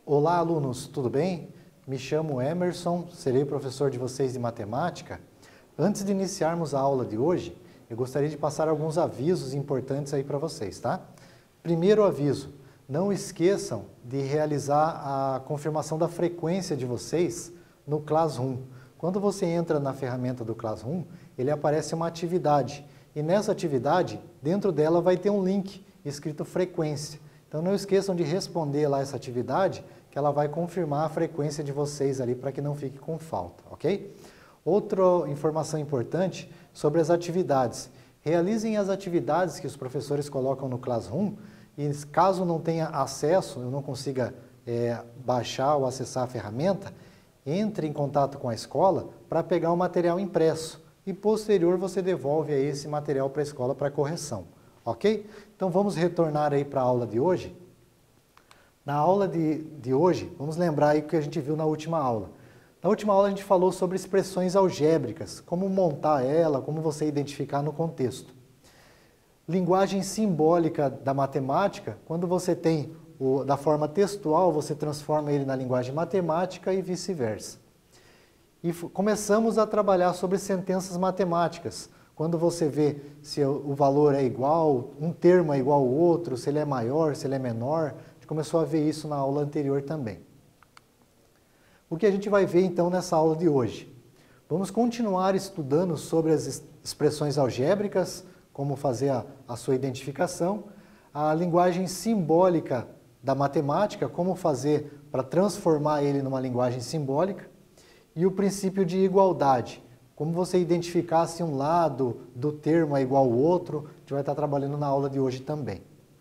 Olá, alunos, tudo bem? Me chamo Emerson, serei professor de vocês de matemática. Antes de iniciarmos a aula de hoje, eu gostaria de passar alguns avisos importantes aí para vocês, tá? Primeiro aviso, não esqueçam de realizar a confirmação da frequência de vocês no Classroom. Quando você entra na ferramenta do Classroom, ele aparece uma atividade. E nessa atividade, dentro dela vai ter um link escrito frequência. Então não esqueçam de responder lá essa atividade, que ela vai confirmar a frequência de vocês ali para que não fique com falta, ok? Outra informação importante sobre as atividades. Realizem as atividades que os professores colocam no Classroom e caso não tenha acesso, eu não consiga baixar ou acessar a ferramenta, entre em contato com a escola para pegar o material impresso e posterior você devolve aí esse material para a escola para correção, ok? Então vamos retornar aí para a aula de hoje. Na aula de hoje, vamos lembrar aí o que a gente viu na última aula. Na última aula a gente falou sobre expressões algébricas, como montar ela, como você identificar no contexto. Linguagem simbólica da matemática, quando você tem da forma textual, você transforma ele na linguagem matemática e vice-versa. E começamos a trabalhar sobre sentenças matemáticas, quando você vê se o valor é igual, um termo é igual ao outro, se ele é maior, se ele é menor. A gente começou a ver isso na aula anterior também. O que a gente vai ver então nessa aula de hoje? Vamos continuar estudando sobre as expressões algébricas, como fazer a sua identificação, a linguagem simbólica da matemática, como fazer para transformar ele numa linguagem simbólica, e o princípio de igualdade, como você identificar se um lado do termo é igual ao outro, a gente vai estar trabalhando na aula de hoje também.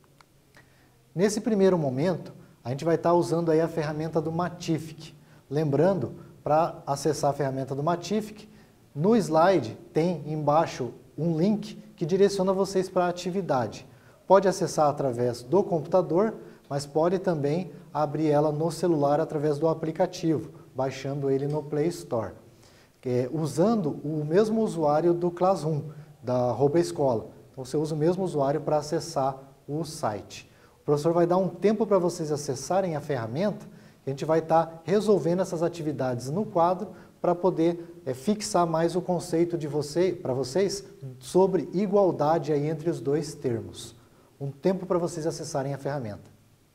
Nesse primeiro momento, a gente vai estar usando aí a ferramenta do Matific. Lembrando, para acessar a ferramenta do Matific, no slide tem embaixo um link que direciona vocês para a atividade. Pode acessar através do computador, mas pode também abrir ela no celular através do aplicativo, baixando ele no Play Store, usando o mesmo usuário do Classroom, da Escola. Então você usa o mesmo usuário para acessar o site. O professor vai dar um tempo para vocês acessarem a ferramenta, a gente vai estar resolvendo essas atividades no quadro para poder fixar mais o conceito para vocês sobre igualdade aí entre os dois termos. Um tempo para vocês acessarem a ferramenta.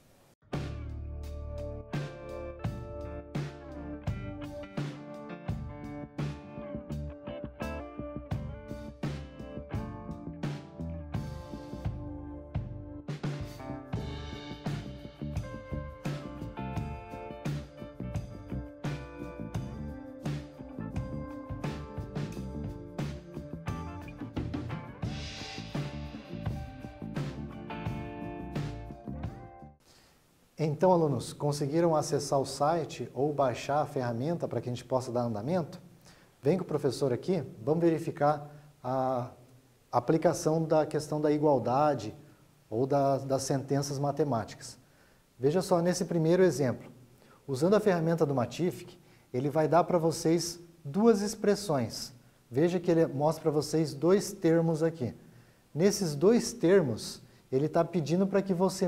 Então, alunos, conseguiram acessar o site ou baixar a ferramenta para que a gente possa dar andamento? Vem com o professor aqui, vamos verificar a aplicação da questão da igualdade ou das sentenças matemáticas. Veja só, nesse primeiro exemplo, usando a ferramenta do Matific, ele vai dar para vocês duas expressões. Veja que ele mostra para vocês dois termos aqui. Nesses dois termos, ele está pedindo para que você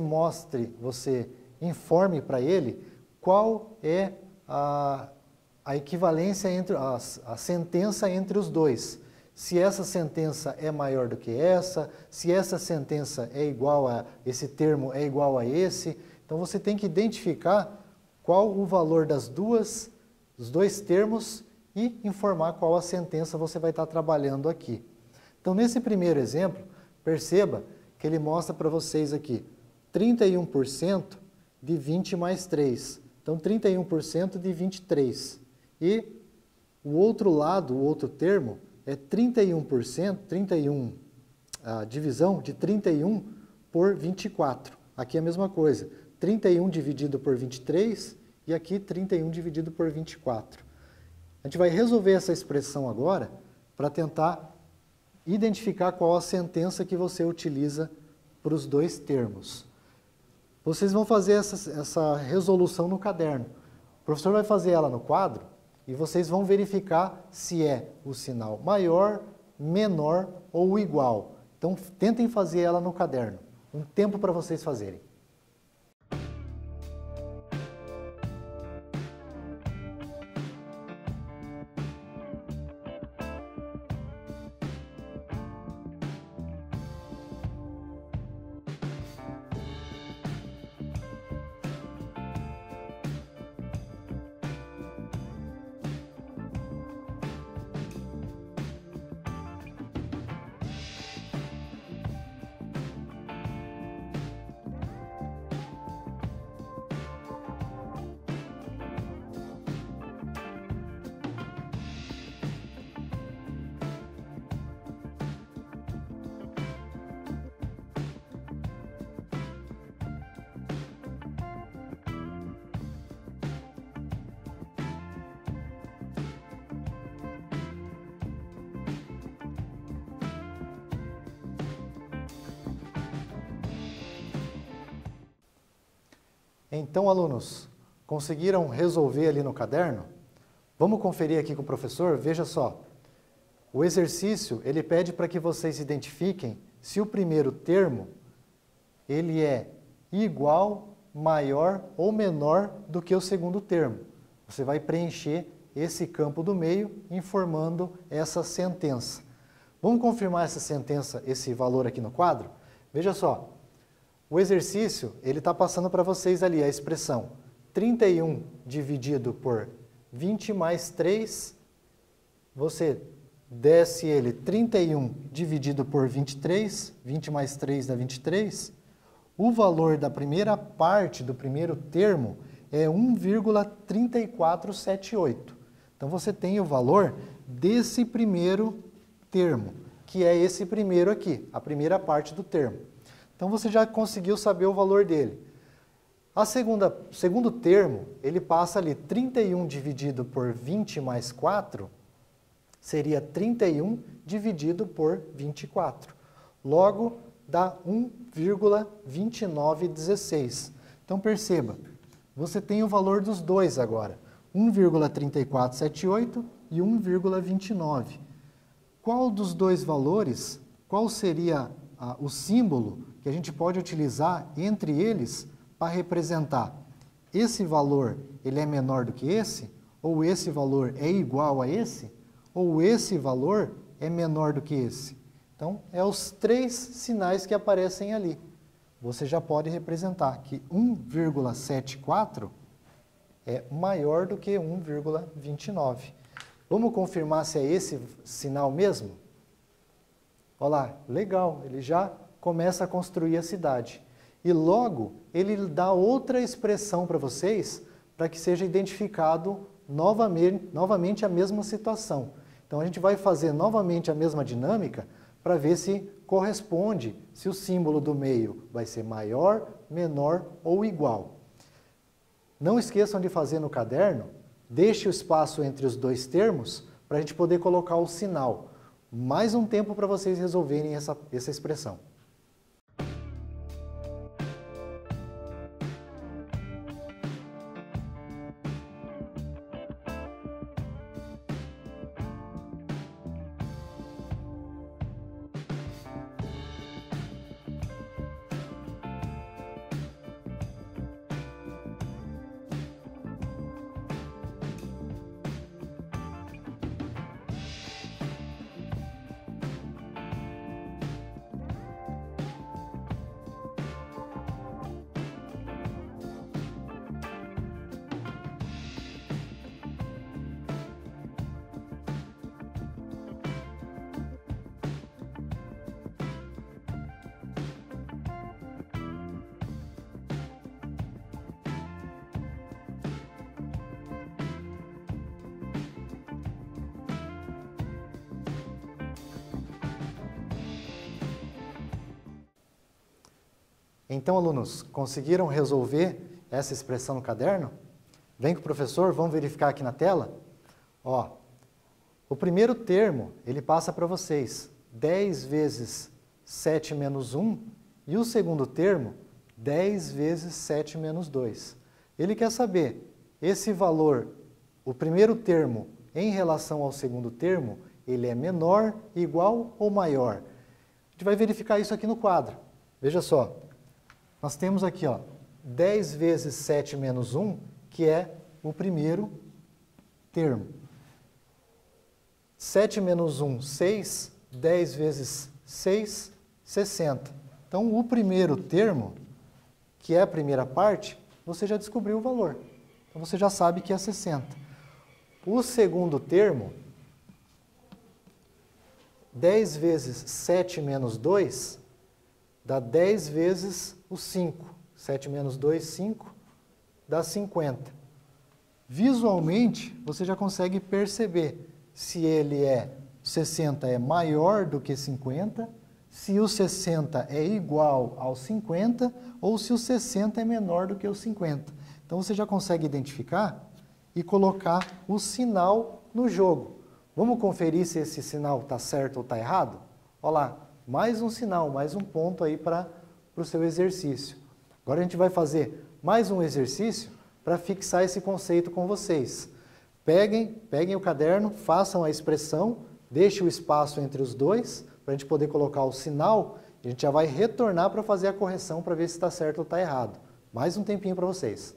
informe para ele qual é a equivalência entre a sentença entre os dois. Se essa sentença é maior do que essa, se essa sentença é igual a esse termo é igual a esse. Então você tem que identificar qual o valor dos dois termos e informar qual a sentença você vai estar trabalhando aqui. Então nesse primeiro exemplo, perceba que ele mostra para vocês aqui 31% de 20 mais 3. Então, 31% de 23. E o outro lado, o outro termo, é 31%, a divisão de 31 por 24. Aqui é a mesma coisa. 31 dividido por 23 e aqui 31 dividido por 24. A gente vai resolver essa expressão agora para tentar identificar qual a sentença que você utiliza para os dois termos. Vocês vão fazer essa resolução no caderno. O professor vai fazer ela no quadro e vocês vão verificar se é o sinal maior, menor ou igual. Então, tentem fazer ela no caderno. Um tempo para vocês fazerem. Então, alunos, conseguiram resolver ali no caderno? Vamos conferir aqui com o professor? Veja só. O exercício, ele pede para que vocês identifiquem se o primeiro termo, ele é igual, maior ou menor do que o segundo termo. Você vai preencher esse campo do meio, informando essa sentença. Vamos confirmar essa sentença, esse valor aqui no quadro? Veja só. O exercício, ele está passando para vocês ali a expressão 31 dividido por 20 mais 3, você desce ele 31 dividido por 23, 20 mais 3 dá 23, o valor da primeira parte do primeiro termo é 1,3478. Então você tem o valor desse primeiro termo, que é esse primeiro aqui, a primeira parte do termo. Então você já conseguiu saber o valor dele. O segundo termo, ele passa ali 31 dividido por 20 mais 4, seria 31 dividido por 24. Logo, dá 1,2916. Então perceba, você tem o valor dos dois agora, 1,3478 e 1,29. Qual dos dois valores, qual seria o símbolo que a gente pode utilizar entre eles para representar esse valor, ele é menor do que esse, ou esse valor é igual a esse, ou esse valor é menor do que esse. Então, é os três sinais que aparecem ali. Você já pode representar que 1,74 é maior do que 1,29. Vamos confirmar se é esse sinal mesmo? Olha lá, legal, ele já começa a construir a cidade. E logo, ele dá outra expressão para vocês, para que seja identificado novamente a mesma situação. Então, a gente vai fazer novamente a mesma dinâmica, para ver se corresponde, se o símbolo do meio vai ser maior, menor ou igual. Não esqueçam de fazer no caderno, deixe o espaço entre os dois termos, para a gente poder colocar o sinal. Mais um tempo para vocês resolverem essa expressão. Então, alunos, conseguiram resolver essa expressão no caderno? Vem com o professor, vamos verificar aqui na tela. Ó, o primeiro termo, ele passa para vocês 10 vezes 7 menos 1, e o segundo termo, 10 vezes 7 menos 2. Ele quer saber, esse valor, o primeiro termo em relação ao segundo termo, ele é menor, igual ou maior? A gente vai verificar isso aqui no quadro. Veja só. Nós temos aqui, ó, 10 vezes 7 menos 1, que é o primeiro termo. 7 menos 1, 6. 10 vezes 6, 60. Então, o primeiro termo, que é a primeira parte, você já descobriu o valor. Então, você já sabe que é 60. O segundo termo, 10 vezes 7 menos 2, dá 10 vezes o 5. 7 menos 2, 5, dá 50. Visualmente, você já consegue perceber se ele é 60 é maior do que 50, se o 60 é igual ao 50 ou se o 60 é menor do que o 50. Então, você já consegue identificar e colocar o sinal no jogo. Vamos conferir se esse sinal está certo ou está errado? Olha lá. Mais um sinal, mais um ponto aí para o seu exercício. Agora a gente vai fazer mais um exercício para fixar esse conceito com vocês. Peguem o caderno, façam a expressão, deixem o espaço entre os dois, para a gente poder colocar o sinal, e a gente já vai retornar para fazer a correção para ver se está certo ou está errado. Mais um tempinho para vocês.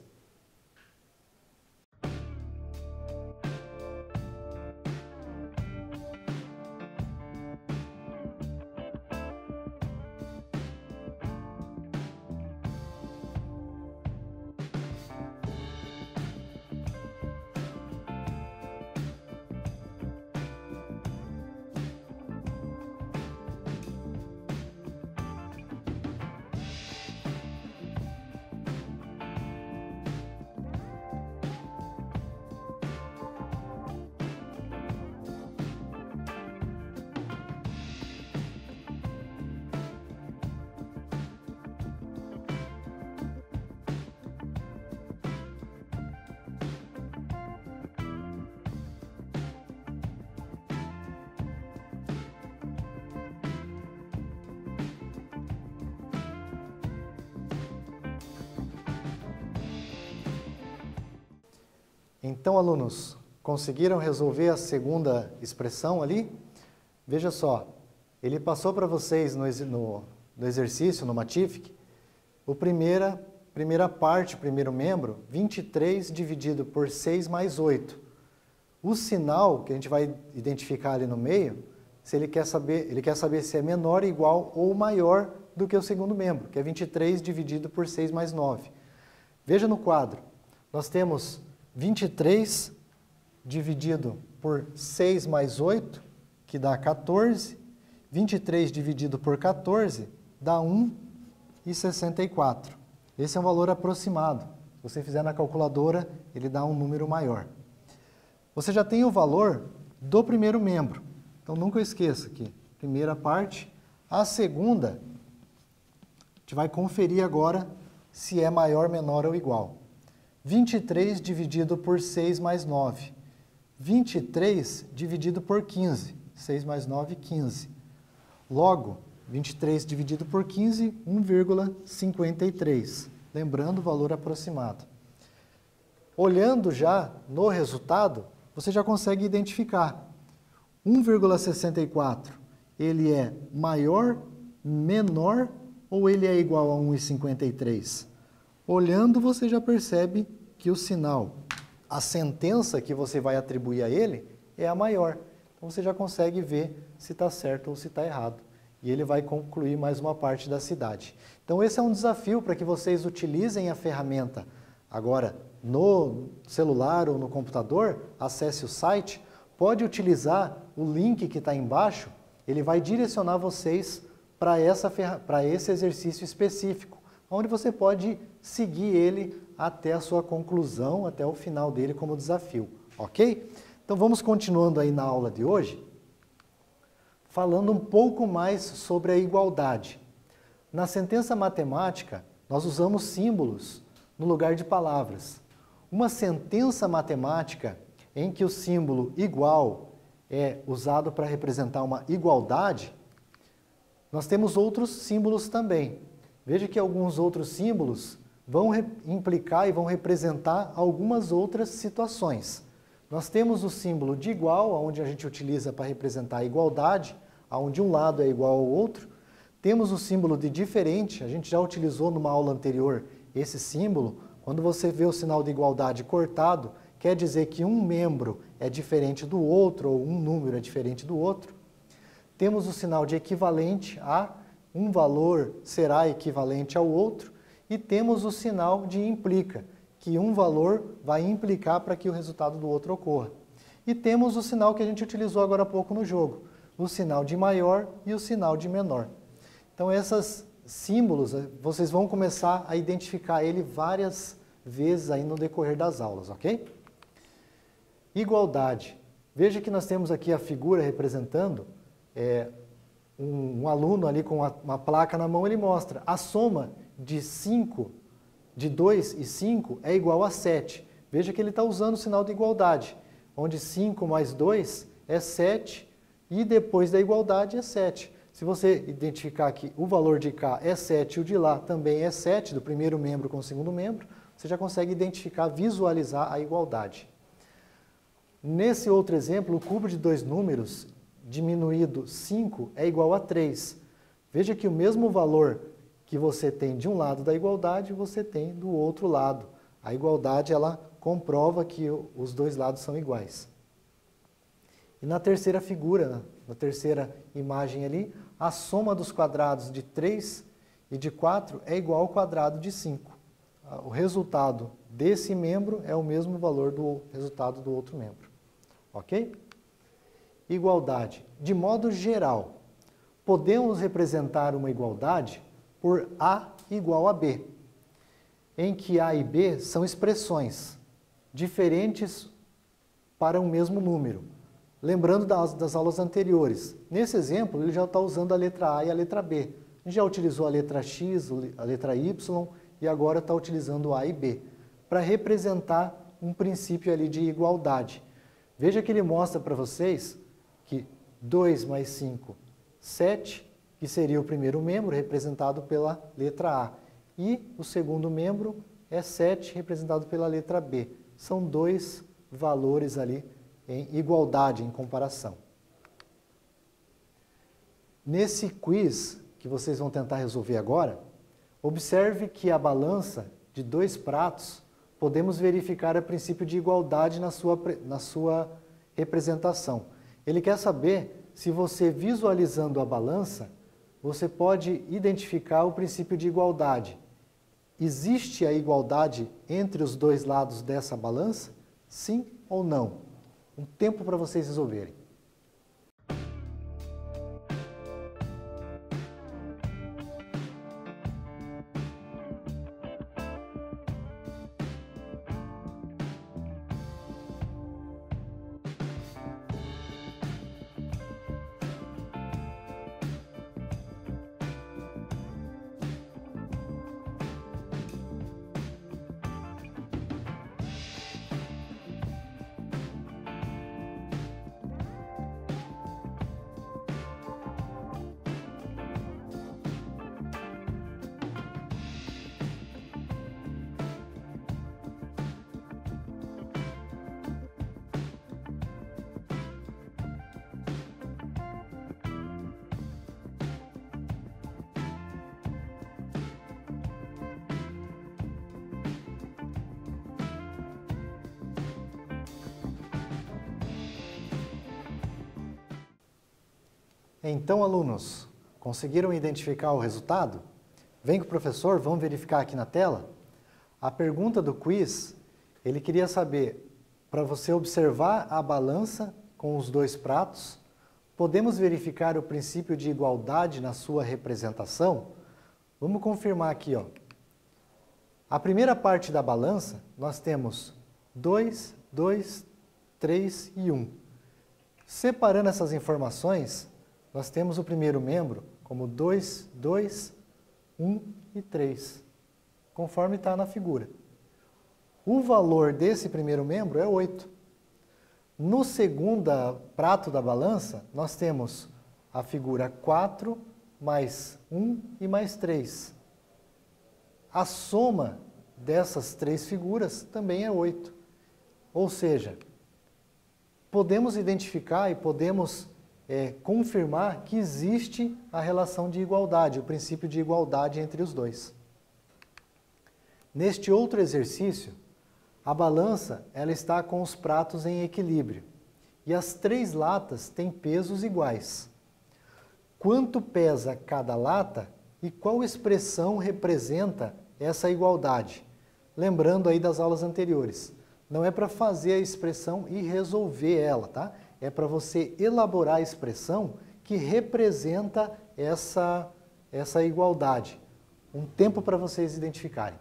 Então, alunos, conseguiram resolver a segunda expressão ali? Veja só, ele passou para vocês no exercício, no Matific, primeira parte, primeiro membro, 23 dividido por 6 mais 8. O sinal que a gente vai identificar ali no meio, se ele quer saber se é menor, igual ou maior do que o segundo membro, que é 23 dividido por 6 mais 9. Veja no quadro, nós temos 23 dividido por 6 mais 8, que dá 14. 23 dividido por 14 dá 1,64. Esse é um valor aproximado. Se você fizer na calculadora, ele dá um número maior. Você já tem o valor do primeiro membro. Então, nunca esqueça aqui. Primeira parte. A segunda, a gente vai conferir agora se é maior, menor ou igual. 23 dividido por 6 mais 9. 23 dividido por 15. 6 mais 9, 15. Logo, 23 dividido por 15, 1,53. Lembrando o valor aproximado. Olhando já no resultado, você já consegue identificar. 1,64, ele é maior, menor ou ele é igual a 1,53? Olhando, você já percebe que o sinal, a sentença que você vai atribuir a ele é a maior. Então, você já consegue ver se está certo ou se está errado. E ele vai concluir mais uma parte da cidade. Então, esse é um desafio para que vocês utilizem a ferramenta. Agora, no celular ou no computador, acesse o site, pode utilizar o link que está embaixo, ele vai direcionar vocês para esse exercício específico, onde você pode seguir ele até a sua conclusão, até o final dele como desafio, ok? Então vamos continuando aí na aula de hoje, falando um pouco mais sobre a igualdade. Na sentença matemática, nós usamos símbolos no lugar de palavras. Uma sentença matemática em que o símbolo igual é usado para representar uma igualdade, nós temos outros símbolos também. Veja que alguns outros símbolos vão implicar e vão representar algumas outras situações. Nós temos o símbolo de igual, onde a gente utiliza para representar a igualdade, onde um lado é igual ao outro. Temos o símbolo de diferente, a gente já utilizou numa aula anterior esse símbolo. Quando você vê o sinal de igualdade cortado, quer dizer que um membro é diferente do outro, ou um número é diferente do outro. Temos o sinal de equivalente a, um valor será equivalente ao outro, e temos o sinal de implica, que um valor vai implicar para que o resultado do outro ocorra. E temos o sinal que a gente utilizou agora há pouco no jogo, o sinal de maior e o sinal de menor. Então, esses símbolos, vocês vão começar a identificar ele várias vezes aí no decorrer das aulas, ok? Igualdade. Veja que nós temos aqui a figura representando um aluno ali com uma placa na mão, ele mostra a soma de 2 e 5 é igual a 7. Veja que ele está usando o sinal de igualdade, onde 5 mais 2 é 7 e depois da igualdade é 7. Se você identificar que o valor de cá é 7 e o de lá também é 7, do primeiro membro com o segundo membro, você já consegue identificar, visualizar a igualdade. Nesse outro exemplo, o cubo de dois números diminuído 5 é igual a 3. Veja que o mesmo valor que você tem de um lado da igualdade, você tem do outro lado. A igualdade, ela comprova que os dois lados são iguais. E na terceira figura, na terceira imagem ali, a soma dos quadrados de 3 e de 4 é igual ao quadrado de 5. O resultado desse membro é o mesmo valor do resultado do outro membro. Ok? Igualdade. De modo geral, podemos representar uma igualdade por A igual a B, em que A e B são expressões diferentes para um mesmo número. Lembrando das aulas anteriores, nesse exemplo ele já está usando a letra A e a letra B. A gente já utilizou a letra X, a letra Y e agora está utilizando A e B, para representar um princípio ali de igualdade. Veja que ele mostra para vocês que 2 mais 5, 7, que seria o primeiro membro, representado pela letra A. E o segundo membro é 7, representado pela letra B. São dois valores ali em igualdade, em comparação. Nesse quiz que vocês vão tentar resolver agora, observe que a balança de dois pratos, podemos verificar o princípio de igualdade na sua representação. Ele quer saber se você, visualizando a balança, você pode identificar o princípio de igualdade. Existe a igualdade entre os dois lados dessa balança? Sim ou não? Um tempo para vocês resolverem. Então, alunos, conseguiram identificar o resultado? Vem com o professor, vamos verificar aqui na tela. A pergunta do quiz, ele queria saber, para você observar a balança com os dois pratos, podemos verificar o princípio de igualdade na sua representação? Vamos confirmar aqui, ó. A primeira parte da balança, nós temos 2, 2, 3 e 1. Separando essas informações, nós temos o primeiro membro como 2, 2, 1 e 3, conforme está na figura. O valor desse primeiro membro é 8. No segundo prato da balança, nós temos a figura 4, mais 1 e mais 3. A soma dessas três figuras também é 8. Ou seja, podemos identificar e podemos confirmar que existe a relação de igualdade, o princípio de igualdade entre os dois. Neste outro exercício, a balança ela está com os pratos em equilíbrio e as três latas têm pesos iguais. Quanto pesa cada lata e qual expressão representa essa igualdade? Lembrando aí das aulas anteriores, não é para fazer a expressão e resolver ela, tá? É para você elaborar a expressão que representa essa igualdade. Um tempo para vocês identificarem.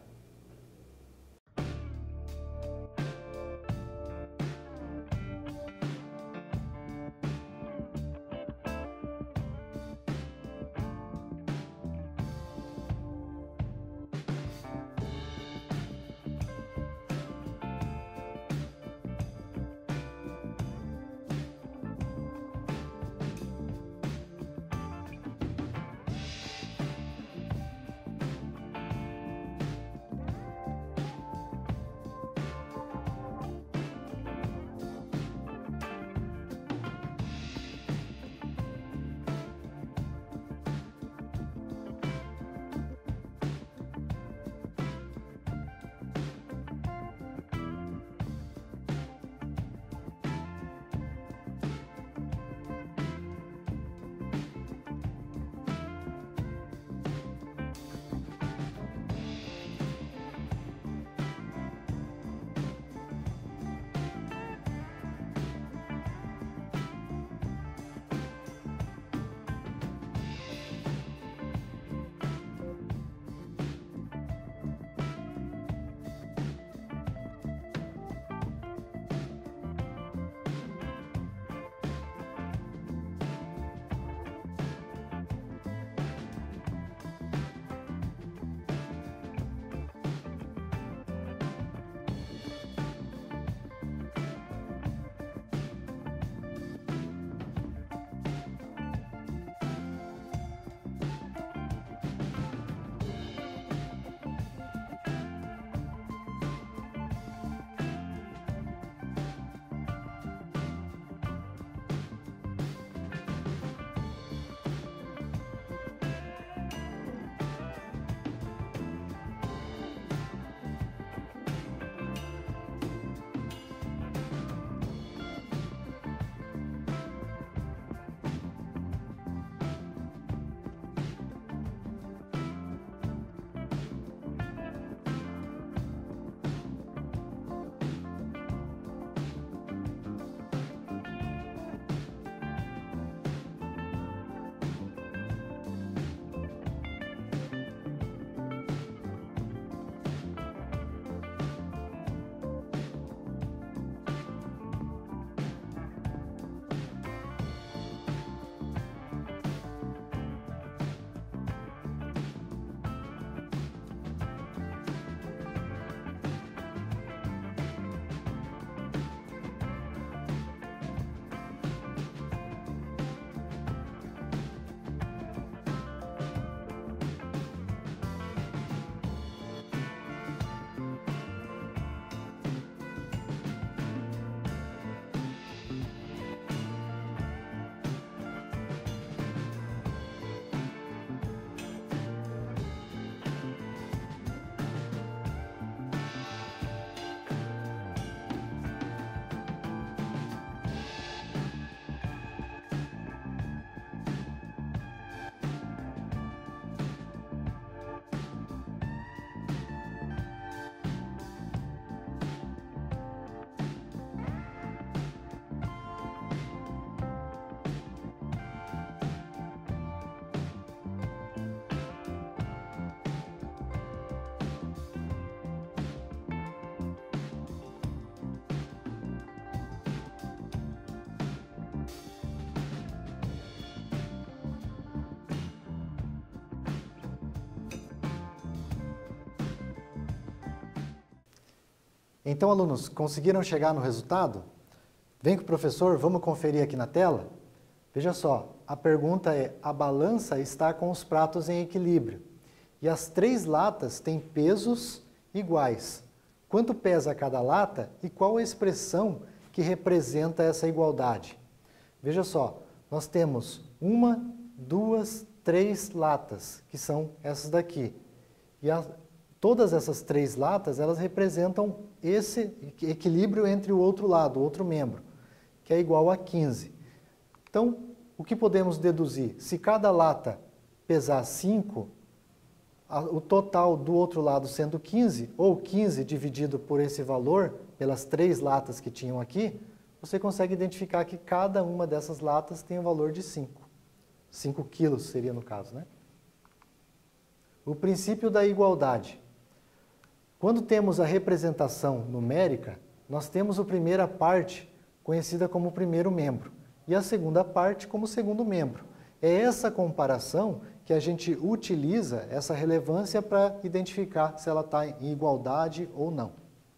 Então, alunos, conseguiram chegar no resultado? Vem com o professor, vamos conferir aqui na tela? Veja só, a pergunta é: a balança está com os pratos em equilíbrio e as 3 latas têm pesos iguais. Quanto pesa cada lata e qual a expressão que representa essa igualdade? Veja só, nós temos 1, 2, 3 latas, que são essas daqui. E todas essas 3 latas, elas representam esse equilíbrio entre o outro lado, o outro membro, que é igual a 15. Então, o que podemos deduzir? Se cada lata pesar 5, o total do outro lado sendo 15, ou 15 dividido por esse valor, pelas 3 latas que tinham aqui, você consegue identificar que cada uma dessas latas tem um valor de 5. 5 quilos seria no caso, né? O princípio da igualdade. Quando temos a representação numérica, nós temos a primeira parte conhecida como primeiro membro e a segunda parte como segundo membro. É essa comparação que a gente utiliza, essa relevância, para identificar se ela está em igualdade ou não.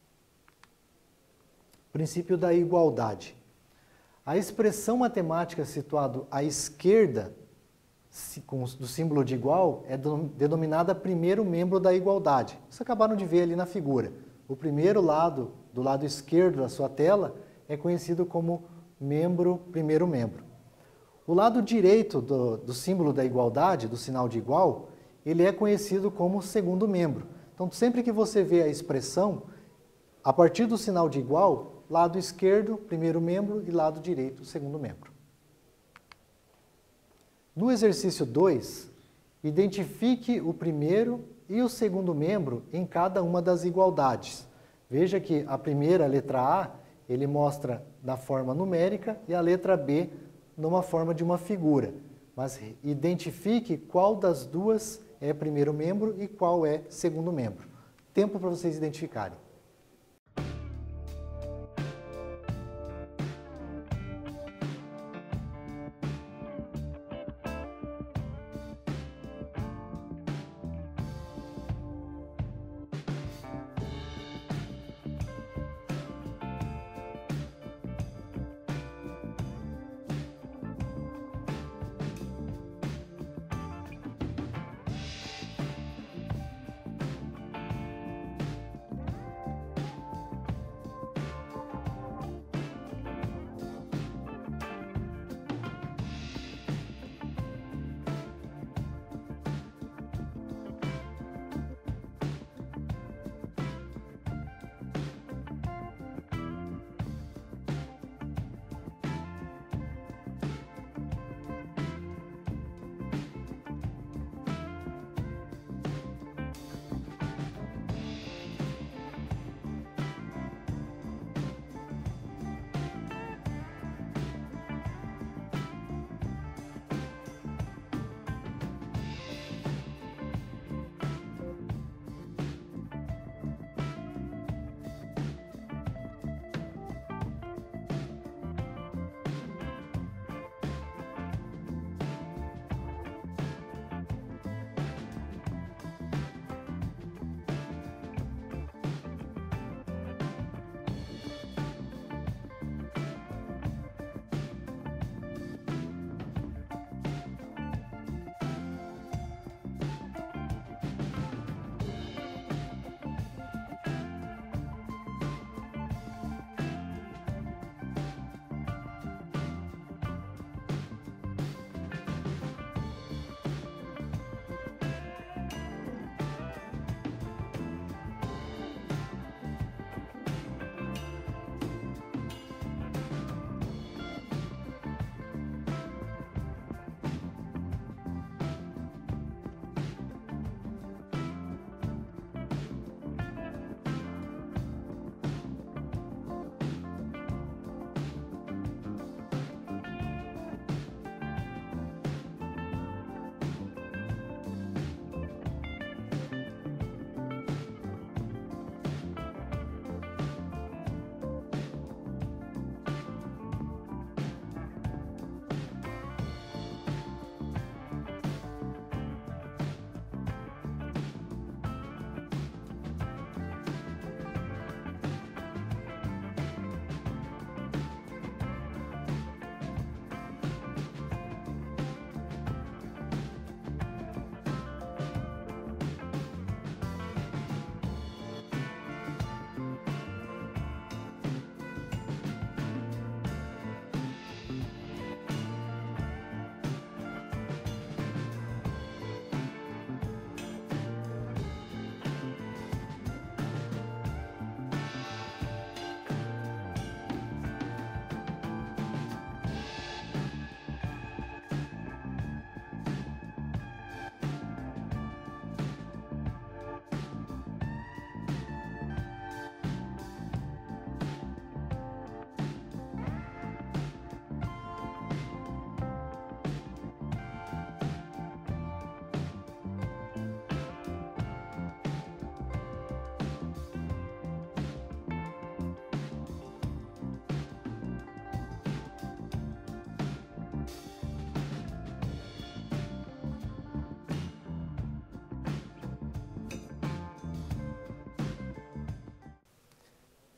Princípio da igualdade. A expressão matemática situada à esquerda do símbolo de igual é denominada primeiro membro da igualdade. Vocês acabaram de ver ali na figura. O primeiro lado, do lado esquerdo da sua tela, é conhecido como primeiro membro. O lado direito do símbolo da igualdade, do sinal de igual, ele é conhecido como segundo membro. Então, sempre que você vê a expressão, a partir do sinal de igual, lado esquerdo, primeiro membro, e lado direito, segundo membro. No exercício 2, identifique o primeiro e o segundo membro em cada uma das igualdades. Veja que a primeira, a letra A, ele mostra na forma numérica e a letra B numa forma de uma figura. Mas identifique qual das duas é primeiro membro e qual é segundo membro. Tempo para vocês identificarem.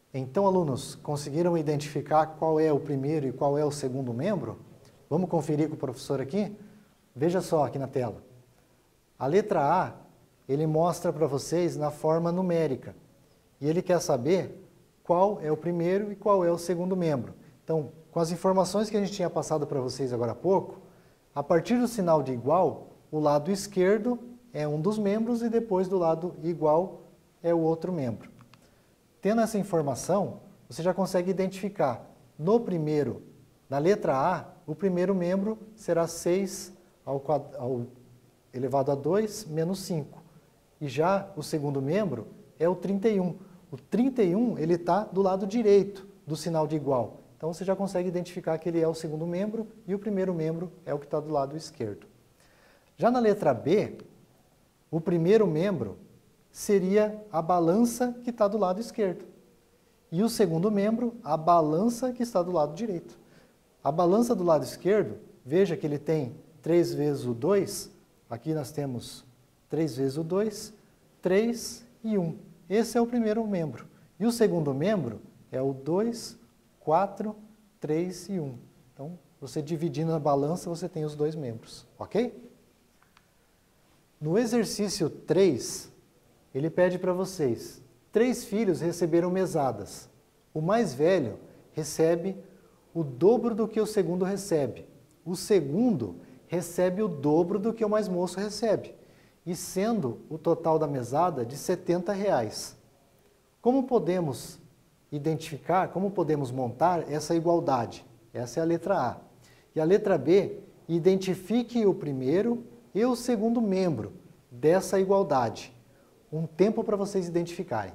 Então, alunos, conseguiram identificar qual é o primeiro e qual é o segundo membro? Vamos conferir com o professor aqui? Veja só aqui na tela. A letra A, ele mostra para vocês na forma numérica. E ele quer saber qual é o primeiro e qual é o segundo membro. Então, com as informações que a gente tinha passado para vocês agora há pouco, a partir do sinal de igual, o lado esquerdo é um dos membros e depois do lado igual é o outro membro. Tendo essa informação, você já consegue identificar no primeiro, na letra A, o primeiro membro será 6 elevado a 2 menos 5. E já o segundo membro é o 31. O 31 ele está do lado direito do sinal de igual. Então você já consegue identificar que ele é o segundo membro e o primeiro membro é o que está do lado esquerdo. Já na letra B, o primeiro membro seria a balança que está do lado esquerdo. E o segundo membro, a balança que está do lado direito. A balança do lado esquerdo, veja que ele tem 3 vezes o 2. Aqui nós temos 3 vezes o 2, 3 e 1. Esse é o primeiro membro. E o segundo membro é o 2, 4, 3 e 1. Então, você dividindo na balança, você tem os dois membros, ok? No exercício 3, ele pede para vocês, 3 filhos receberam mesadas. O mais velho recebe o dobro do que o segundo recebe. O segundo recebe o dobro do que o mais moço recebe. E sendo o total da mesada de R$70. Como podemos identificar, como podemos montar essa igualdade? Essa é a letra A. E a letra B, identifique o primeiro e o segundo membro dessa igualdade. Um tempo para vocês identificarem.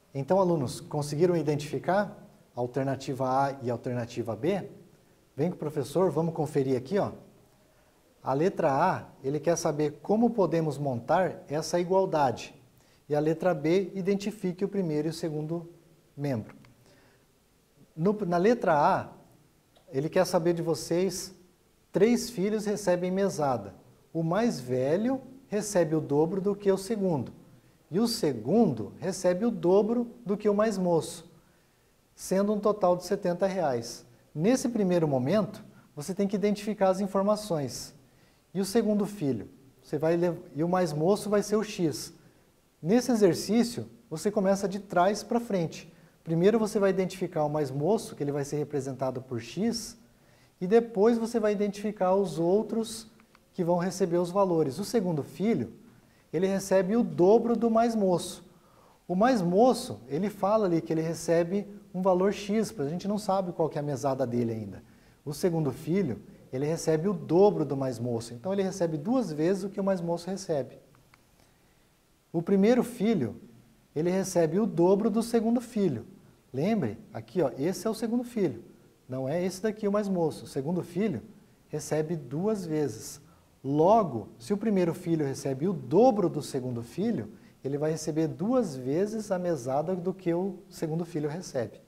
Então, alunos, conseguiram identificar a alternativa A e a alternativa B? Vem com o professor, vamos conferir aqui, ó. A letra A, ele quer saber como podemos montar essa igualdade. E a letra B, identifique o primeiro e o segundo membro. Na letra A, ele quer saber de vocês, 3 filhos recebem mesada. O mais velho recebe o dobro do que o segundo. E o segundo recebe o dobro do que o mais moço, sendo um total de R$70. Nesse primeiro momento, você tem que identificar as informações. E o segundo filho? E o mais moço vai ser o X. Nesse exercício, você começa de trás para frente. Primeiro você vai identificar o mais moço, que ele vai ser representado por X, e depois você vai identificar os outros que vão receber os valores. O segundo filho, ele recebe o dobro do mais moço. O mais moço, ele fala ali que ele recebe um valor X, mas a gente não sabe qual que é a mesada dele ainda. O segundo filho, ele recebe o dobro do mais moço, então ele recebe 2 vezes o que o mais moço recebe. O primeiro filho, ele recebe o dobro do segundo filho. Lembre, aqui ó, esse é o segundo filho, não é esse daqui o mais moço. O segundo filho recebe 2 vezes. Logo, se o primeiro filho recebe o dobro do segundo filho, ele vai receber 2 vezes a mesada do que o segundo filho recebe.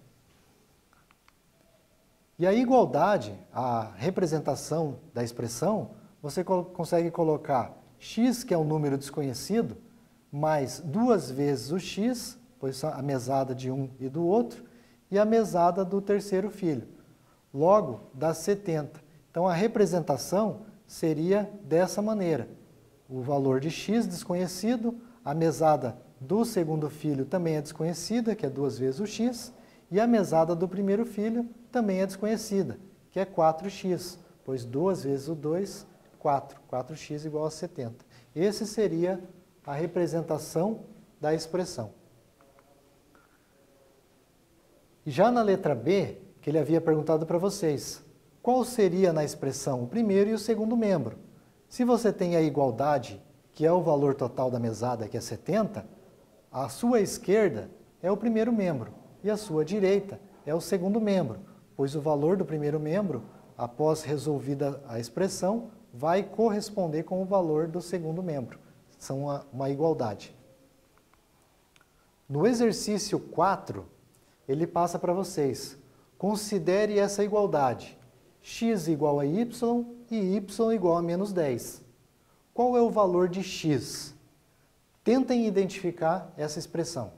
E a igualdade, a representação da expressão, você consegue colocar x, que é um número desconhecido, mais 2 vezes o x, pois a mesada de um e do outro, e a mesada do terceiro filho. Logo, dá 70. Então, a representação seria dessa maneira. O valor de x desconhecido, a mesada do segundo filho também é desconhecida, que é 2 vezes o x, e a mesada do primeiro filho também é desconhecida, que é 4x, pois 2 vezes o 2, 4. 4x igual a 70. Esse seria a representação da expressão. E já na letra B, que ele havia perguntado para vocês, qual seria na expressão o primeiro e o segundo membro? Se você tem a igualdade, que é o valor total da mesada, que é 70, a sua esquerda é o primeiro membro e a sua direita é o segundo membro, pois o valor do primeiro membro, após resolvida a expressão, vai corresponder com o valor do segundo membro. São uma igualdade. No exercício 4, ele passa para vocês. Considere essa igualdade. X igual a y e y igual a menos 10. Qual é o valor de x? Tentem identificar essa expressão.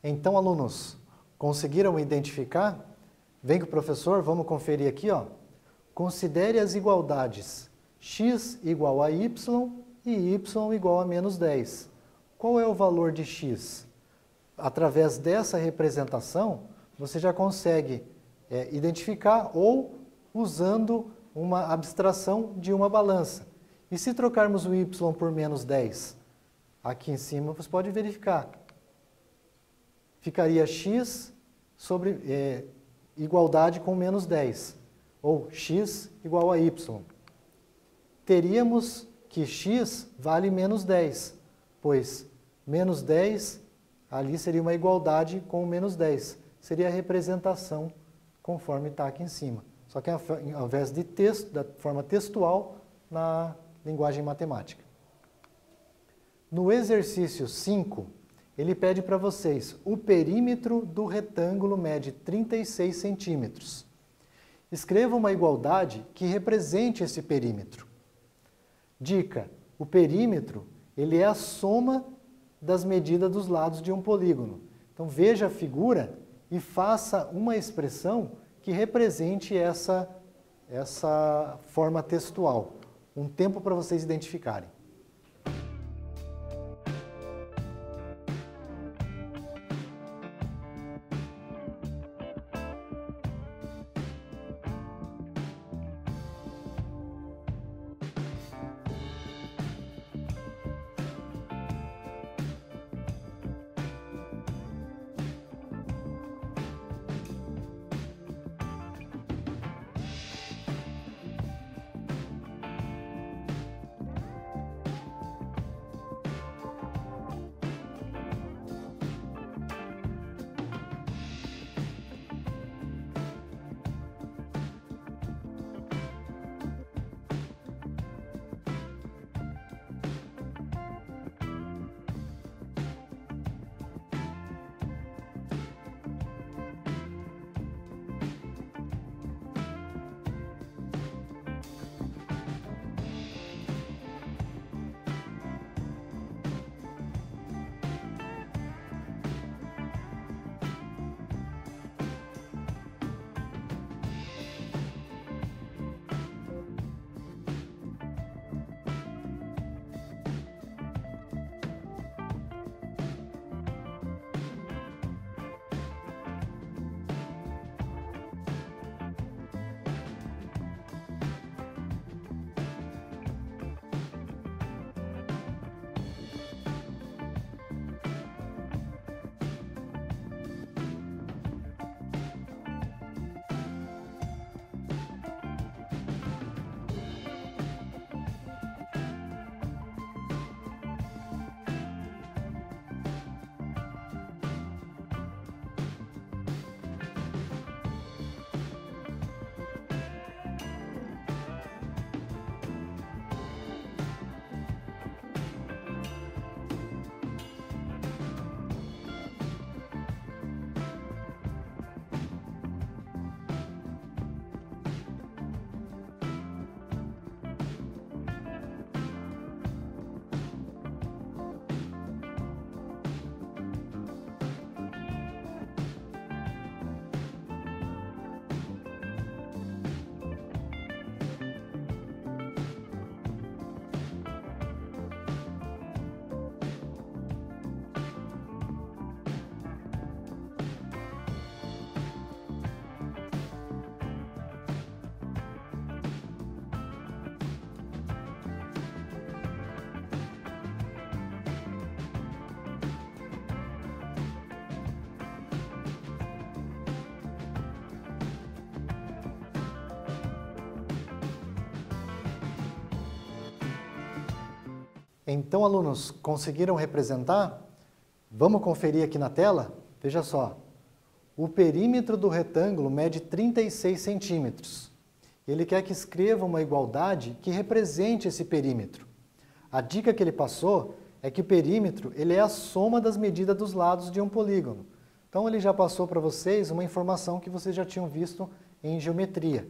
Então, alunos, conseguiram identificar? Vem com o professor, vamos conferir aqui, ó. Considere as igualdades x igual a y e y igual a menos 10. Qual é o valor de x? Através dessa representação, você já consegue identificar ou usando uma abstração de uma balança. E se trocarmos o y por menos 10? Aqui em cima você pode verificar. Ficaria x sobre igualdade com menos 10, ou x igual a y. Teríamos que x vale menos 10, pois menos 10 ali seria uma igualdade com menos 10. Seria a representação conforme está aqui em cima. Só que ao invés de texto, da forma textual, na linguagem matemática. No exercício 5, ele pede para vocês, o perímetro do retângulo mede 36 centímetros. Escreva uma igualdade que represente esse perímetro. Dica, o perímetro ele é a soma das medidas dos lados de um polígono. Então veja a figura e faça uma expressão que represente essa forma textual. Um tempo para vocês identificarem. Então, alunos, conseguiram representar? Vamos conferir aqui na tela? Veja só. O perímetro do retângulo mede 36 centímetros. Ele quer que escreva uma igualdade que represente esse perímetro. A dica que ele passou é que o perímetro ele é a soma das medidas dos lados de um polígono. Então, ele já passou para vocês uma informação que vocês já tinham visto em geometria.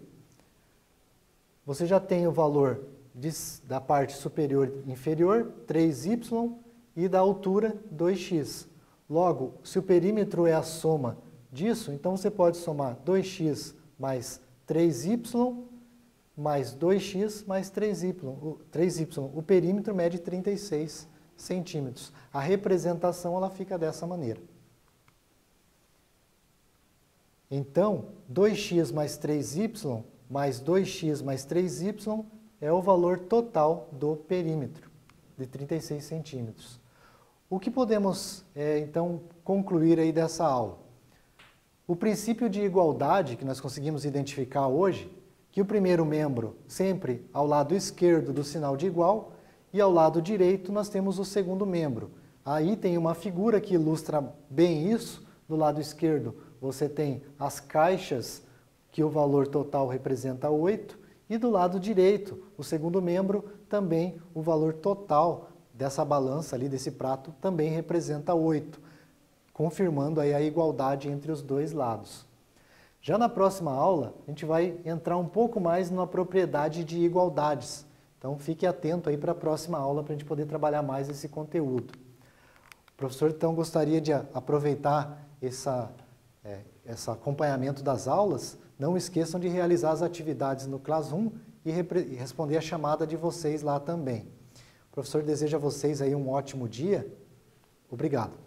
Você já tem o valor da parte superior e inferior, 3y, e da altura, 2x. Logo, se o perímetro é a soma disso, então você pode somar 2x mais 3y mais 2x mais 3y. O perímetro mede 36 centímetros. A representação ela fica dessa maneira. Então, 2x mais 3y mais 2x mais 3y é o valor total do perímetro, de 36 centímetros. O que podemos, então, concluir aí dessa aula? O princípio de igualdade que nós conseguimos identificar hoje, que o primeiro membro sempre ao lado esquerdo do sinal de igual e ao lado direito nós temos o segundo membro. Aí tem uma figura que ilustra bem isso. Do lado esquerdo você tem as caixas que o valor total representa 8 e do lado direito, o segundo membro, também o valor total dessa balança ali, desse prato, também representa 8, confirmando aí a igualdade entre os dois lados. Já na próxima aula, a gente vai entrar um pouco mais na propriedade de igualdades. Então, fique atento aí para a próxima aula para a gente poder trabalhar mais esse conteúdo. O professor, então, gostaria de aproveitar esse acompanhamento das aulas. Não esqueçam de realizar as atividades no Classroom e responder a chamada de vocês lá também. O professor deseja a vocês aí um ótimo dia. Obrigado.